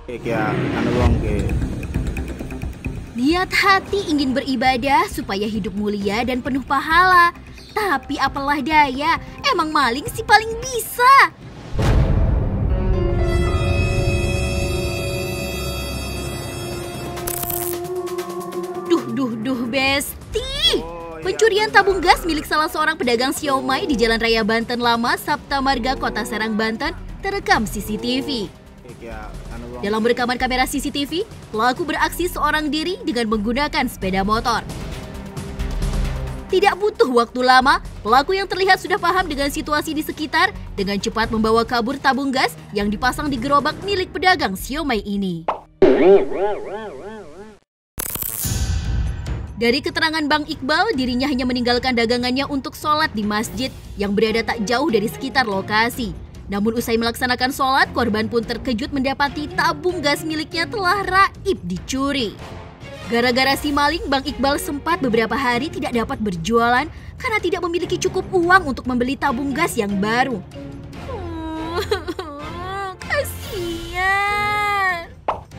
Niat hati ingin beribadah supaya hidup mulia dan penuh pahala. Tapi apalah daya, emang maling sih paling bisa. Duh, Besti. Pencurian tabung gas milik salah seorang pedagang siomay di Jalan Raya Banten Lama, Sapta Marga, Kota Serang, Banten, terekam CCTV. Dalam rekaman kamera CCTV, pelaku beraksi seorang diri dengan menggunakan sepeda motor. Tidak butuh waktu lama, pelaku yang terlihat sudah paham dengan situasi di sekitar dengan cepat membawa kabur tabung gas yang dipasang di gerobak milik pedagang siomay ini. Dari keterangan Bang Iqbal, dirinya hanya meninggalkan dagangannya untuk sholat di masjid yang berada tak jauh dari sekitar lokasi. Namun usai melaksanakan sholat, korban pun terkejut mendapati tabung gas miliknya telah raib dicuri. Gara-gara si maling, Bang Iqbal sempat beberapa hari tidak dapat berjualan karena tidak memiliki cukup uang untuk membeli tabung gas yang baru. Kasian.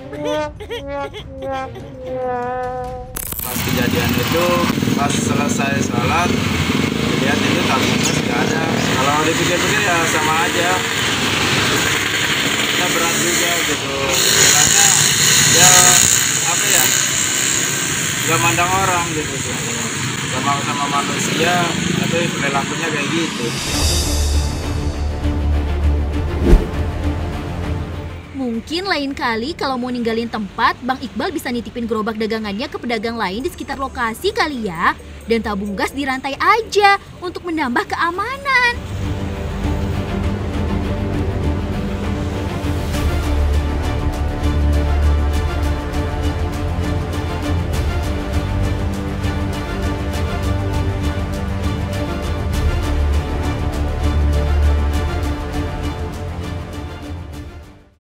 Pas kejadian itu, pas selesai sholat, lihat itu tabung gas nggak ada. Kalau dipikir-pikir ya sama aja. Kita berat juga gitu. Karena ya apa ya, nggak mandang orang gitu. Sama manusia, tapi perilakunya kayak gitu. Mungkin lain kali kalau mau ninggalin tempat, Bang Iqbal bisa nitipin gerobak dagangannya ke pedagang lain di sekitar lokasi kali ya. Dan tabung gas dirantai aja untuk menambah keamanan.